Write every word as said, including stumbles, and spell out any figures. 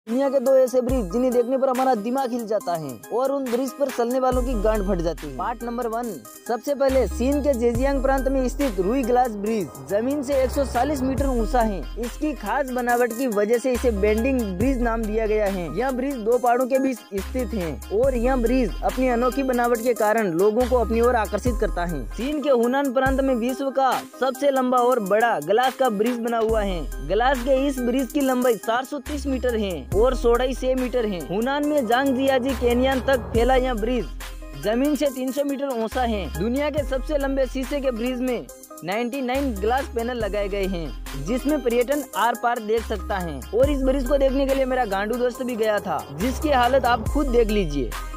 दुनिया के दो ऐसे ब्रिज जिन्हें देखने पर हमारा दिमाग हिल जाता है और उन ब्रिज पर चलने वालों की गांड फट जाती है। Part number one. सबसे पहले चीन के जेजियांग प्रांत में स्थित रुई ग्लास ब्रिज जमीन से एक सौ चालीस मीटर ऊंचा है। इसकी खास बनावट की वजह से इसे बेंडिंग ब्रिज नाम दिया गया है। यह ब्रिज दो पहाड़ों के बीच स्थित है और यह ब्रिज अपनी अनोखी बनावट के कारण लोगों को अपनी ओर आकर्षित करता है। चीन के हुनान प्रांत में विश्व का सबसे लंबा और बड़ा ग्लास का ब्रिज बना हुआ है। ग्लास के इस ब्रिज की लंबाई चार सौ तीस मीटर है और चौड़ाई छह मीटर है। हुनान में जांगजियाजी कैनियन तक फैला यह ब्रिज जमीन से तीन सौ मीटर ऊंचा है। दुनिया के सबसे लंबे शीशे के ब्रिज में निन्यानवे ग्लास पैनल लगाए गए हैं जिसमें पर्यटन आर पार देख सकता है। और इस ब्रिज को देखने के लिए मेरा गांडू दोस्त भी गया था जिसकी हालत आप खुद देख लीजिए।